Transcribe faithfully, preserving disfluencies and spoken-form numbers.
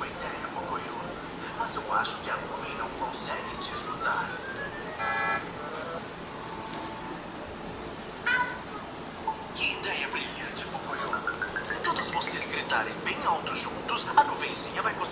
ideia, Pocoyo. Mas eu acho que a nuvem não consegue te escutar. Que ideia brilhante, Pocoyo. Se todos vocês gritarem bem alto juntos, a nuvenzinha vai conseguir